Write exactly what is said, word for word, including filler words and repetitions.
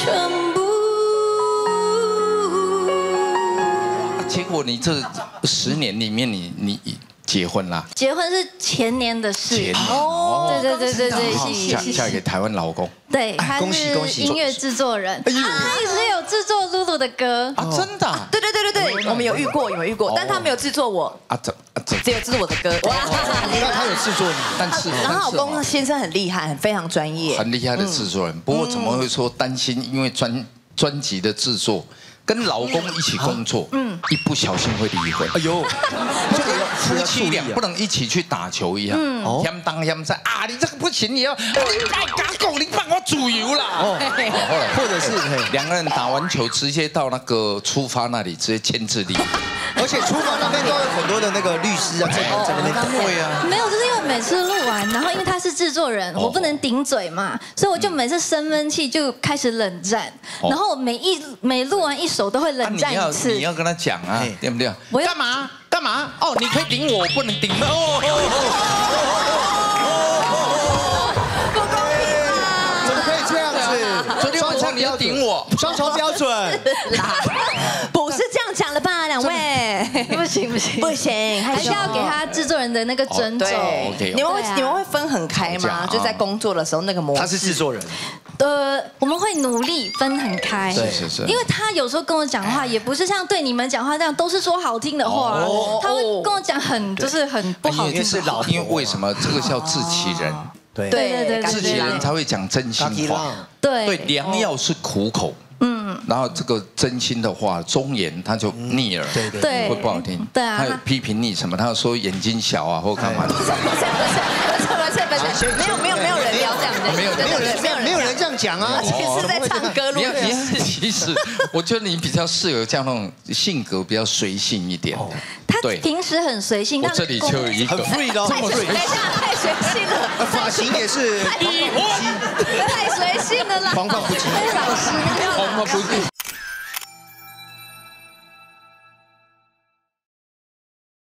全部。 结果你这十年里面，你你结婚啦？ 结婚是前年的事。 前年哦，对对对对对， 嫁嫁给台湾老公。 对，他是音乐制作人，他也是有制作露露的歌啊，真的？ 对对对对对，我们有遇过，有遇过，但他没有制作我啊，这只有制作我的歌。哇， 那他有制作你， 但是然后老公先生很厉害，非常专业， 很厉害的制作人。不过怎么会说担心？因为专专辑的制作。跟老公一起工作，嗯，一不小心会离婚。哎呦，就跟夫妻俩不能一起去打球一样，嗯，嫌当嫌在啊，你这个不行，你要你爱打狗，你帮我煮油啦。哦，后来或者是两个人打完球，直接到那个出发那里直接签字离婚。 而且出发那边都有很多的那个律师啊，在在那边等。 对啊， 没有，就是因为每次录完，然后因为他是制作人，我不能顶嘴嘛，所以我就每次生闷气就开始冷战，然后每一每录完一首都会冷战一次。 你要跟他讲啊，对不对？ 我干嘛干嘛？哦，你可以顶我，我不能顶哦。 不公平啊！ 怎么可以这样子？ 昨天晚上你要顶我， 双重标准。 不是这样讲的吧，两位？ 不行不行不行， 还是要给他制作人的那个尊重。 对，你们会你们会分很开吗？就在工作的时候那个模式。 他是制作人。 呃，我们会努力分很开， 是是是， 因为他有时候跟我讲话，也不是像对你们讲话那样，都是说好听的话，他会跟我讲很就是很不好听的话。 因为为什么这个叫自欺人？ 对对对对， 自欺人才会讲真心话。 对对，良药是苦口。嗯，然后这个真心的话，忠言他就逆耳，对对， 会不好听。 对啊， 他有批评你什么？他说眼睛小啊，或干嘛？ 不是不是不是不是，没有没有没有人聊这样的， 没有没有人没有没有人这样讲啊， 其实是在唱歌录的。你其实我觉得你比较适合这样那种性格比较随性一点的。 他平时很随性， 我这里就有一个很 free 的，这么 free。 等一下，太随性了， 发型也是太随性了啦， 狂放不羁。 老师